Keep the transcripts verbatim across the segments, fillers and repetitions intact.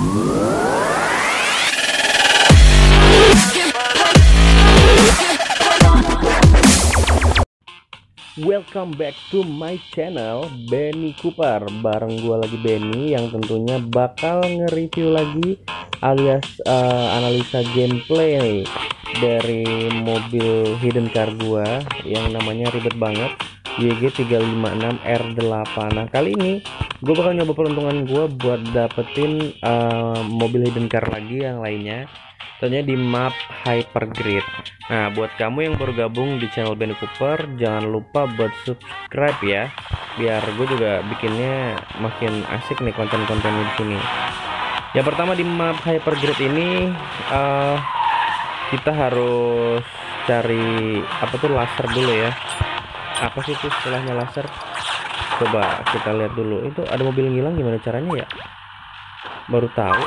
Welcome back to my channel Benny Cooper. Bareng gua lagi Benny yang tentunya bakal nge-review lagi alias uh, analisa gameplay dari mobil hidden car gua yang namanya ribet banget Y G tiga lima enam R delapan. Nah, kali ini gua bakal nyoba peruntungan gua buat dapetin uh, mobil hidden car lagi yang lainnya, tentunya di map Hypergrid. Nah, buat kamu yang baru gabung di channel Benny Cooper, jangan lupa buat subscribe ya, biar gue juga bikinnya makin asik nih konten-kontennya di sini. Yang pertama di map Hypergrid ini, uh, kita harus cari apa tuh laser dulu ya. Apa sih itu istilahnya laser? Coba kita lihat dulu. Itu ada mobil ngilang, gimana caranya ya? Baru tahu.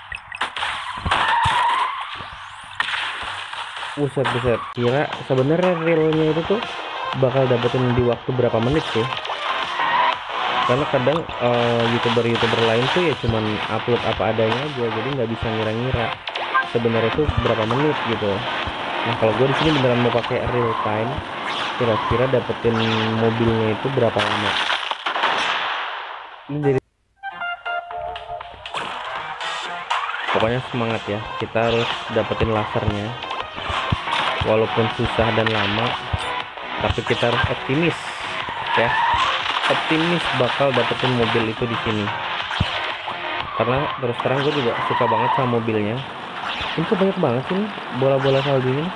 Buset buset, kira sebenarnya realnya itu tuh bakal dapetin di waktu berapa menit sih? Karena kadang uh, youtuber-youtuber lain tuh ya cuman upload apa adanya aja, jadi nggak bisa ngira-ngira sebenarnya itu berapa menit gitu. Nah, kalau gue di sini beneran mau pakai real time, kira-kira dapetin mobilnya itu berapa lama? Ini jadi pokoknya semangat ya, kita harus dapetin lasernya. Walaupun susah dan lama, tapi kita harus optimis ya, optimis bakal dapetin mobil itu di sini. Karena terus terang gue juga suka banget sama mobilnya. Ini tuh banyak banget sih bola-bola saljunya.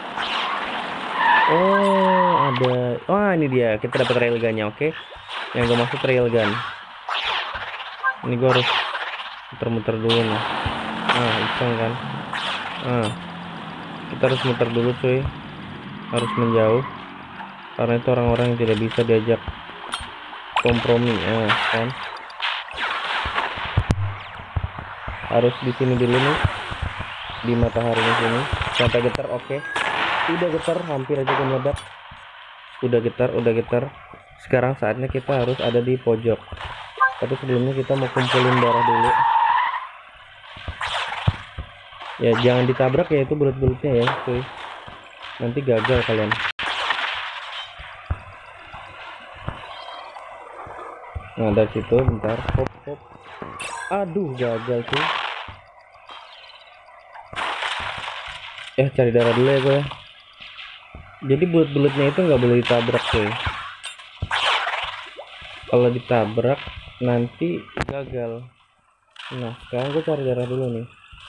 Oh ada, wah ini dia, kita dapat railgunnya. Oke, yang gue maksud railgun. Ini gue harus muter-muter dulu nih. Ah, iseng kan? Ah. Kita harus muter dulu cuy, harus menjauh karena itu orang-orang yang tidak bisa diajak kompromi ya kan. Harus di sini dulu nih, di mataharinya sini sampai getar. Oke, udah getar, hampir aja gue meledak. Udah getar, udah getar. Sekarang saatnya kita harus ada di pojok, tapi sebelumnya kita mau kumpulin darah dulu ya. Jangan ditabrak ya itu bulat-bulatnya ya cuy, nanti gagal kalian. Nah dari situ bentar, hop hop, aduh gagal cuy. Eh cari darah dulu ya gue ya. Jadi bulat-bulatnya itu nggak boleh ditabrak cuy, kalau ditabrak nanti gagal. Nah sekarang gue cari darah dulu nih,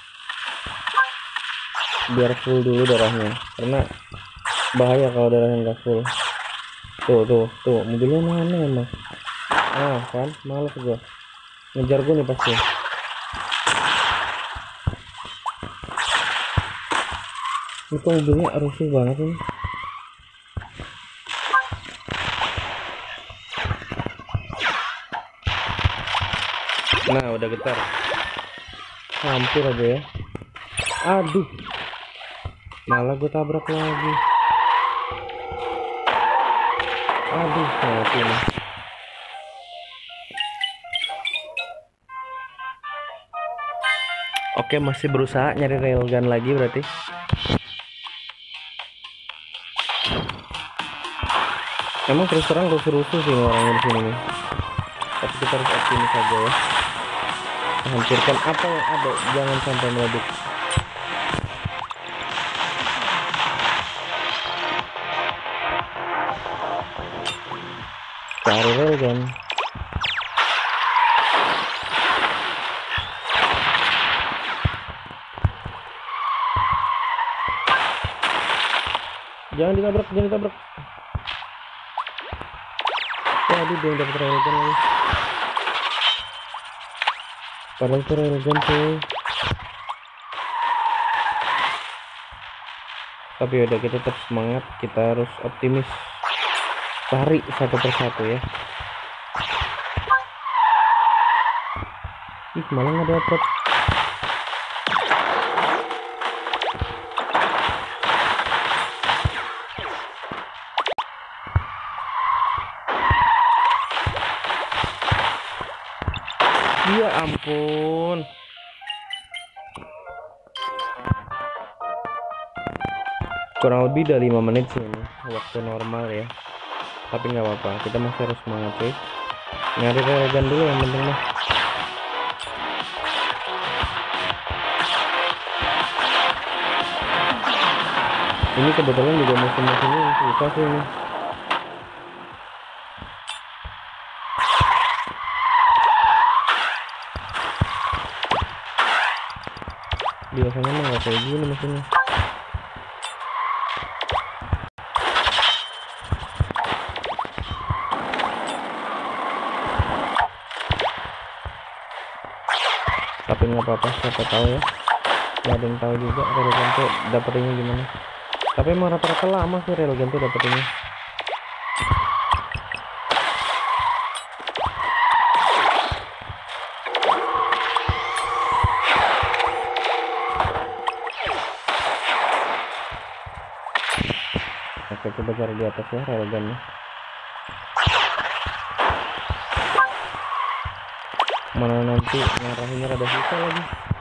biar full dulu darahnya, karena bahaya kalau darahnya nggak full. Tuh tuh tuh mobilnya mana emang? Ah kan males gua, ngejar gua nih pasti. Ini kok mobilnya rusuh banget ini. Nah udah getar, hampir aja ya. Aduh, malah gue tabrak lagi. Aduh, mati nih. Oke, masih berusaha nyari railgun lagi berarti. Emang terus terang rusuh-rusuh sih orangnya di sini nih. Tapi kita harus optimis saja ya. Hancurkan apa yang ada, jangan sampai meledak. Cari railgun. Jangan ditabrak, jangan ditabrak. Waduh, dia dapat railgun lagi. Padahal itu railgun tuh. Tapi udah, kita tetap semangat, kita harus optimis. Cari satu persatu ya. Ih, malah nggak dapet. Ya ampun, kurang lebih udah lima menit sih ini waktu normal ya, tapi nggak apa-apa, kita masih harus semangat cuy. Nyari railgun dulu yang penting mah. Ini kebetulan juga musim-musimnya susah sih ini. Biasanya mah nggak kayak gini mesinnya. Tapi nggak apa-apa, siapa tahu ya, nggak ada yang tahu juga railgun tuh dapetinnya gimana. Tapi emang rata-rata lama sih railgun tuh dapetinnya. Oke, coba cari di atas ya railgunnya. Mana nanti ngarahinnya rada susah lagi.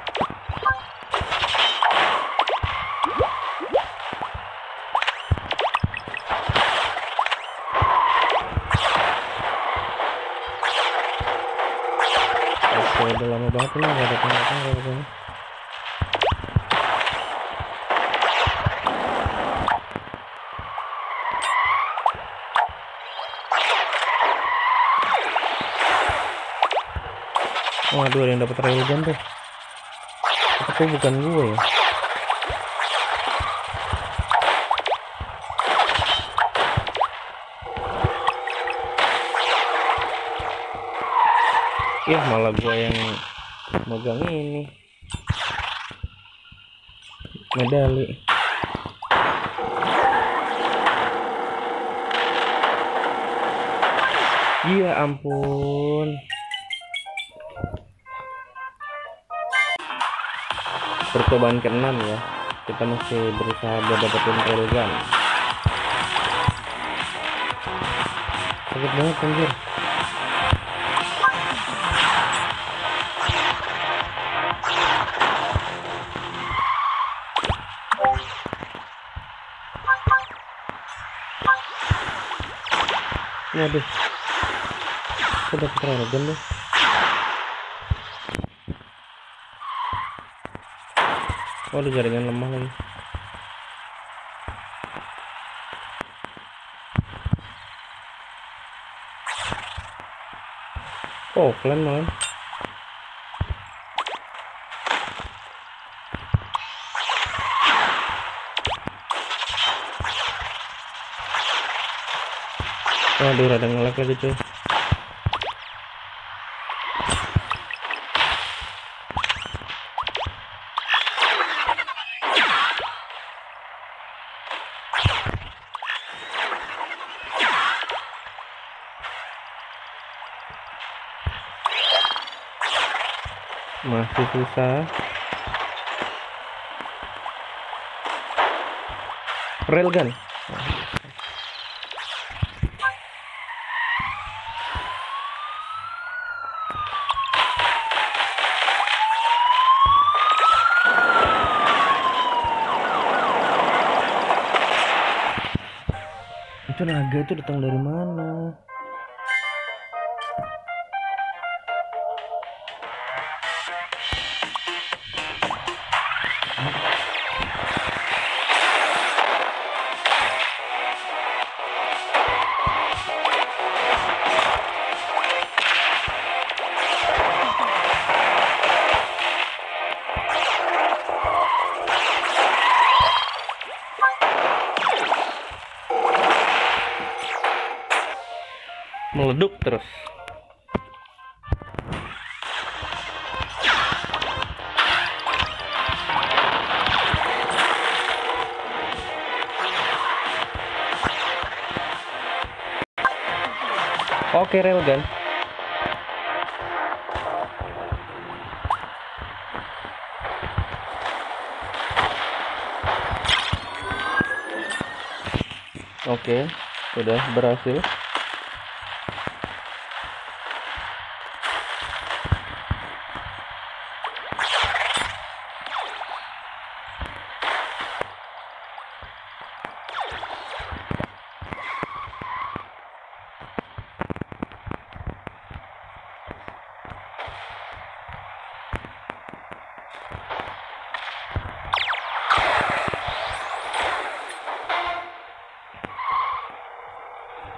Oke, udah lama banget ini nggak ada tengah-tengah railgunnya. Waduh, ada yang dapat railgun tuh. Tapi bukan gue ya. Ih, malah gue yang megang ini medali. Iya ampun. Percobaan keenam ya, kita masih berusaha buat dapetin railgun. Sakit banget anjir. Waduh, kita dapet railgun deh. Waduh, jaringan lemah lagi. Oh, kalian malah. Waduh, rada nge-lag lagi cuy. Masih susah. Railgun. Itu naga itu datang dari mana? Meleduk terus. Oke, railgun. Oke, sudah berhasil.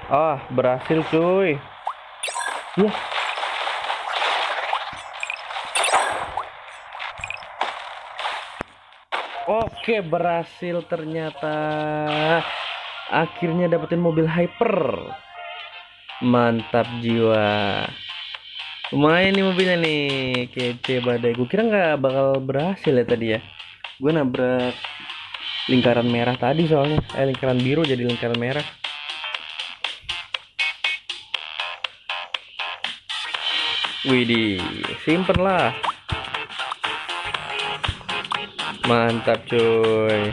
Ah, berhasil cuy. Ya. Oke, berhasil ternyata. Akhirnya dapetin mobil hyper. Mantap jiwa. Lumayan nih mobilnya nih. Kece badai. Gue kira nggak bakal berhasil ya tadi ya. Gue nabrak lingkaran merah tadi soalnya. Eh, lingkaran biru jadi lingkaran merah. Widih, simpen lah. Mantap cuy.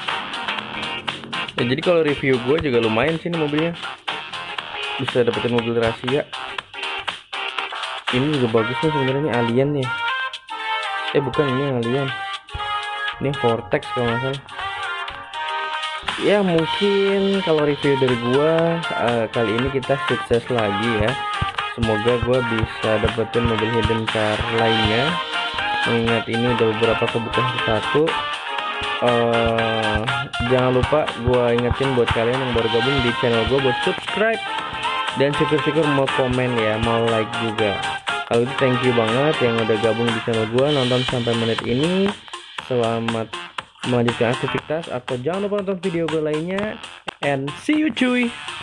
Ya, jadi kalau review gue juga lumayan sih nih mobilnya. Bisa dapetin mobil rahasia. Ini juga bagus nih sebenarnya, ini alien nih. Eh bukan, ini yang alien. Ini Vortex kalau nggak salah. Ya mungkin kalau review dari gua uh, kali ini kita sukses lagi ya. Semoga gua bisa dapetin mobil hidden car lainnya. Mengingat ini udah beberapa kebuka satu. Uh, jangan lupa gua ingetin buat kalian yang baru gabung di channel gua buat subscribe dan syukur-syukur mau komen ya, mau like juga. Kalau itu thank you banget yang udah gabung di channel gua, nonton sampai menit ini. Selamat melanjutkan aktivitas atau jangan lupa nonton video gue lainnya, and see you cuy.